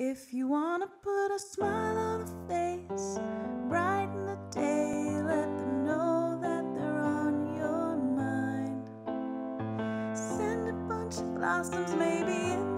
If you wanna put a smile on a face, brighten the day, let them know that they're on your mind. Send a bunch of blossoms, maybe in